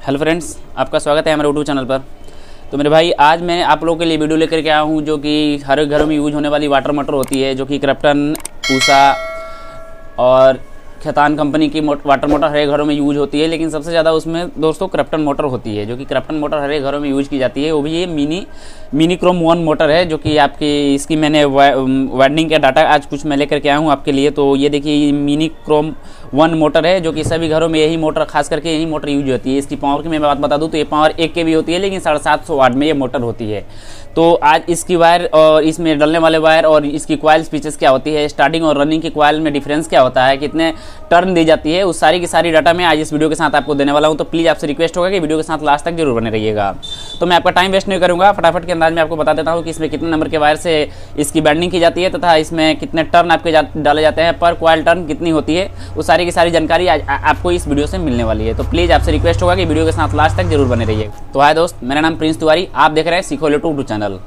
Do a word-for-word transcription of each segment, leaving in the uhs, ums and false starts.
Hello friends, आपका स्वागत है हमारे यूट्यूब चैनल पर। तो मेरे भाई, आज मैं आप लोगों के लिए वीडियो लेकर के आया हूँ जो कि हर घरों में यूज होने वाली वाटर मोटर होती है, जो कि क्रैप्टन, ऊषा और खैतान कंपनी की वाटर मोटर हर एक घरों में यूज होती है। लेकिन सबसे ज़्यादा उसमें दोस्तों क्रैप्टन मोटर होती है, जो कि क्रैप्टन मोटर हर एक घरों में यूज की जाती है। वो भी ये mini mini Crompton motor है, जो कि आपकी इसकी मैंने वाइंडिंग का डाटा आज कुछ मैं लेकर के आया हूँ आपके लिए। तो ये देखिए, मिनी क्रोम वन मोटर है, जो कि सभी घरों में यही मोटर, खास करके यही मोटर यूज होती है। इसकी पावर की मैं बात बता दूं तो ये पावर एक के भी होती है, लेकिन साढ़े सात सौ वाट में ये मोटर होती है। तो आज इसकी वायर और इसमें डलने वाले वायर और इसकी कॉइल स्पीचेस क्या होती है, स्टार्टिंग और रनिंग की कॉइल में डिफरेंस क्या होता है, कितने टर्न दी जाती है, उस सारी की सारी डाटा मैं आज इस वीडियो के साथ आपको देने वाला हूं। तो प्लीज़ आपसे रिक्वेस्ट होगा कि वीडियो के साथ लास्ट तक जरूर बने रहिएगा। तो मैं आपका टाइम वेस्ट नहीं करूँगा, फटाफट के अंदाज में आपको बता देता हूँ कि इसमें कितने नंबर के वायर से इसकी बैंडिंग की जाती है तथा इसमें कितने टर्न आपके डाले जाते हैं, पर कॉइल टर्न कितनी होती है, वो सारी की सारी जानकारी आज आपको इस वीडियो से मिलने वाली है। तो प्लीज़ आपसे रिक्वेस्ट होगा कि वीडियो के साथ लास्ट तक जरूर बने रहिए। तो हाय दोस्त, मेरा नाम प्रिंस तिवारी, आप देख रहे हैं सीखो यूट्यूब चैनल।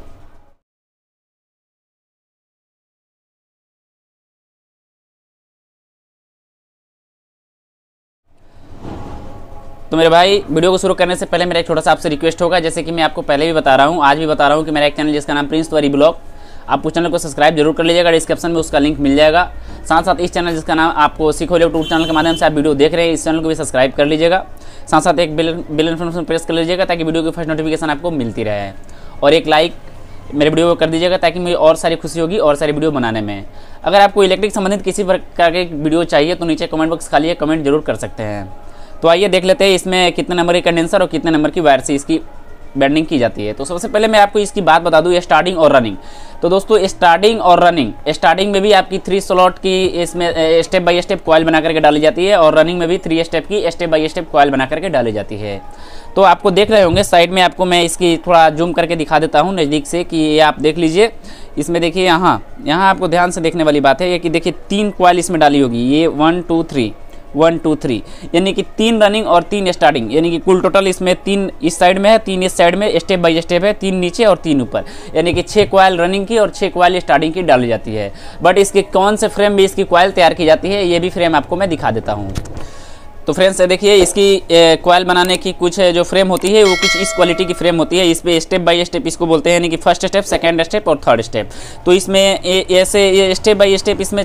तो मेरे भाई, वीडियो को शुरू करने से पहले मेरा एक छोटा सा आपसे रिक्वेस्ट होगा, जैसे कि मैं आपको पहले भी बता रहा हूँ, आज भी बता रहा हूँ कि मेरा एक चैनल जिसका नाम प्रिंस तिवारी ब्लॉग, आप उस चैनल को सब्सक्राइब जरूर कर लीजिएगा। डिस्क्रिप्शन में उसका लिंक मिल जाएगा। साथ साथ इस चैनल जिसका नाम आपको सीखो यूट्यूब चैनल के माध्यम से आप वीडियो देख रहे हैं, इस चैनल को भी सब्सक्राइब कर लीजिएगा। साथ साथ एक बेल बेल इन्फॉर्मेशन प्रेस कर लीजिएगा, ताकि वीडियो की फर्स्ट नोटिफिकेशन आपको मिलती रहे। और एक लाइक मेरे वीडियो को कर दीजिएगा, ताकि मुझे और सारी खुशी होगी और सारी वीडियो बनाने में। अगर आपको इलेक्ट्रिक संबंधित किसी प्रकार के वीडियो चाहिए तो नीचे कमेंट बॉक्स खाली है, कमेंट जरूर कर सकते हैं। तो आइए देख लेते हैं इसमें कितने नंबर की कंडेंसर और कितने नंबर की वायर से इसकी बैंडिंग की जाती है। तो सबसे पहले मैं आपको इसकी बात बता दूं, ये स्टार्टिंग और रनिंग। तो दोस्तों, स्टार्टिंग और रनिंग, स्टार्टिंग में भी आपकी थ्री स्लॉट की इसमें स्टेप बाय स्टेप कॉइल बना करके डाली जाती है, और रनिंग में भी थ्री स्टेप की स्टेप बाय स्टेप कॉइल बना करके डाली जाती है। तो आपको देख रहे होंगे साइड में, आपको मैं इसकी थोड़ा जूम करके दिखा देता हूँ नज़दीक से, कि ये आप देख लीजिए। इसमें देखिए, यहाँ यहाँ आपको ध्यान से देखने वाली बात है ये कि देखिए, तीन कॉइल इसमें डाली होगी, ये one two three one two three, यानी कि तीन रनिंग और तीन स्टार्टिंग, यानी कि कुल टोटल इसमें तीन इस साइड में है, तीन इस साइड में, स्टेप बाय स्टेप है, तीन नीचे और तीन ऊपर, यानी कि छः कॉइल रनिंग की और छः कॉइल स्टार्टिंग की डाली जाती है। बट इसके कौन से फ्रेम में इसकी कॉइल तैयार की जाती है, ये भी फ्रेम आपको मैं दिखा देता हूँ। तो फ्रेंड्स देखिए, इसकी कॉइल बनाने की कुछ जो फ्रेम होती है वो कुछ इस क्वालिटी की फ्रेम होती है। इस पे स्टेप बाय स्टेप इसको बोलते हैं, यानी कि फर्स्ट स्टेप, सेकंड स्टेप और थर्ड स्टेप। तो इसमें ऐसे ये स्टेप बाय स्टेप इसमें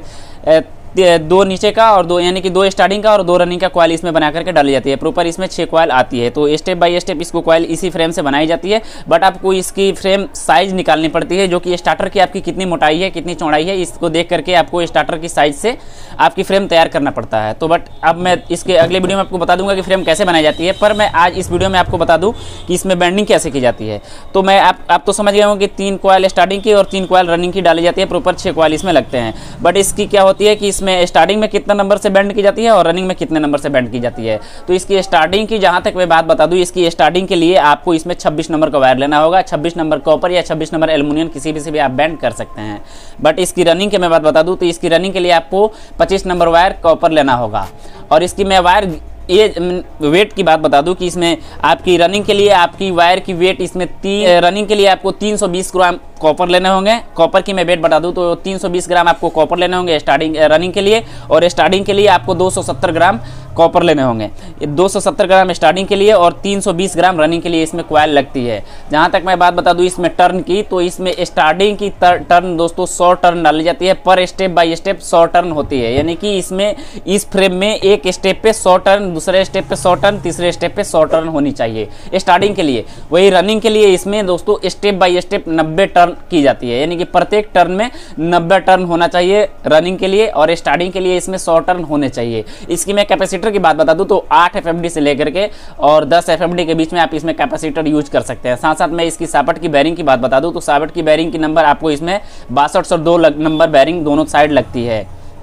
दो नीचे का और दो, यानी कि दो स्टार्टिंग का और दो रनिंग का कॉइल इसमें बना करके डाली जाती है। प्रॉपर इसमें छः कॉइल आती है। तो स्टेप बाय स्टेप इसको कॉइल इसी फ्रेम से बनाई जाती है। बट आपको इसकी फ्रेम साइज निकालनी पड़ती है, जो कि स्टार्टर की आपकी कितनी मोटाई है, कितनी चौड़ाई है, इसको देख करके आपको स्टार्टर की साइज से आपकी फ्रेम तैयार करना पड़ता है। तो बट अब मैं इसके अगले वीडियो में आपको बता दूंगा कि फ्रेम कैसे बनाई जाती है, पर मैं आज इस वीडियो में आपको बता दूँ कि इसमें बैंडिंग कैसे की जाती है। तो मैं आप आप तो समझ गए होंगे कि तीन कॉइल स्टार्टिंग की और तीन कॉइल रनिंग की डाली जाती है, प्रॉपर छः कॉइल इसमें लगते हैं। बट इसकी क्या होती है कि इसमें स्टार्टिंग में कितने नंबर से बैंड की जाती है और रनिंग में कितने नंबर से बैंड की जाती है। तो इसकी स्टार्टिंग की जहां तक मैं बात बता दूं, इसकी स्टार्टिंग के लिए आपको इसमें छब्बीस नंबर का वायर लेना होगा। छब्बीस नंबर कॉपर या छब्बीस नंबर एल्युमिनियम, किसी भी से भी आप बैंड कर सकते हैं। बट इसकी रनिंग की मैं बात बता दूं तो इसकी रनिंग के लिए आपको पच्चीस नंबर वायर कॉपर लेना होगा। और इसकी मैं वायर ये वेट की बात बता दूं कि इसमें आपकी रनिंग के लिए आपकी वायर की वेट इसमें तीन रनिंग के लिए आपको तीन सौ बीस ग्राम कॉपर लेने होंगे। कॉपर की मैं वेट बता दूं तो तीन सौ बीस ग्राम आपको कॉपर लेने होंगे स्टार्टिंग रनिंग के लिए, और स्टार्टिंग के लिए आपको दो सौ सत्तर ग्राम कॉपर लेने होंगे। दो सौ सत्तर ग्राम स्टार्टिंग के लिए और तीन सौ बीस ग्राम रनिंग के लिए इसमें कॉइल लगती है। जहां तक मैं बात बता दूं इसमें टर्न की, तो इसमें स्टार्टिंग की टर्न दोस्तों सौ टर्न डाली जाती है। पर स्टेप बाय स्टेप सौ टर्न होती है, यानी कि इसमें इस फ्रेम में एक स्टेप पे सौ टर्न, दूसरे स्टेप पे सौ टर्न, तीसरे स्टेप पे सौ टर्न होनी चाहिए स्टार्टिंग के लिए। वही रनिंग के लिए इसमें दोस्तों स्टेप बाय स्टेप नब्बे टर्न की जाती है, यानी कि प्रत्येक टर्न में नब्बे टर्न होना चाहिए रनिंग के लिए, और स्टार्टिंग के लिए इसमें सौ टर्न होने चाहिए। इसकी मैं कैपेसिटर की बात बता दूं तो आठ एफ एम डी से लेकर के और दस एफ एम डी के बीच में आप इसमें कैपेसिटर यूज कर सकते हैं। साथ साथ मैं इसकी सापट की बैरिंग की बात बता दूं तो सापट की बैरिंग की नंबर आपको इसमें बासठ सौ दो नंबर बैरिंग दोनों साइड लगती है।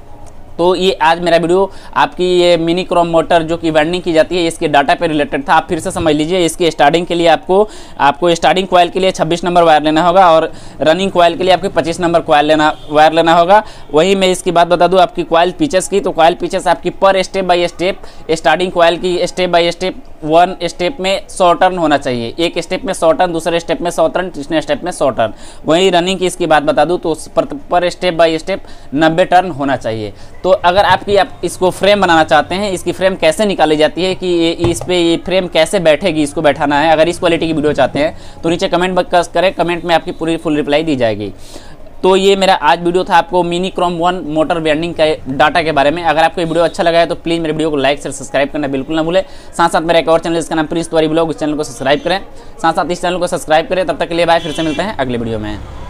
तो ये आज मेरा वीडियो आपकी ये मिनी क्रोम मोटर जो कि वाइंडिंग की जाती है इसके डाटा पे रिलेटेड था। आप फिर से समझ लीजिए, इसकी स्टार्टिंग के लिए आपको आपको स्टार्टिंग कॉइल के लिए छब्बीस नंबर वायर लेना होगा, और रनिंग कॉइल के लिए आपको पच्चीस नंबर कॉइल लेना वायर लेना होगा। वही मैं इसकी बात बता दूं आपकी कॉइल पिचेस की, तो कॉइल पिचेस आपकी पर step by step starting coil की step by step one step में सौ टर्न होना चाहिए। एक स्टेप में सौ टर्न, दूसरे स्टेप में सौ टर्न, तीसरे स्टेप में सौ टर्न। वहीं रनिंग की इसकी बात बता दूं तो पर, पर स्टेप बाय स्टेप नब्बे टर्न होना चाहिए। तो अगर आपकी आप इसको फ्रेम बनाना चाहते हैं, इसकी फ्रेम कैसे निकाली जाती है कि ये इस पे ये फ्रेम कैसे बैठेगी, इसको बैठाना है, अगर इस क्वालिटी की वीडियो चाहते हैं तो नीचे कमेंट बॉक्स करें, कमेंट में आपकी पूरी फुल रिप्लाई दी जाएगी। तो ये मेरा आज वीडियो था आपको mini Crompton motor bending का डाटा के बारे में। अगर आपको ये वीडियो अच्छा लगा है तो प्लीज़ मेरे वीडियो को लाइक शेयर सब्सक्राइब करना बिल्कुल ना भूलें। साथ साथ मेरा एक और चैनल जिसका नाम प्रिंस तिवारी ब्लॉग, उस चैनल को सब्सक्राइब करें, साथ साथ इस चैनल को सब्सक्राइब करें। तब तक के लिए बाय, फिर से मिलते हैं अगले वीडियो में।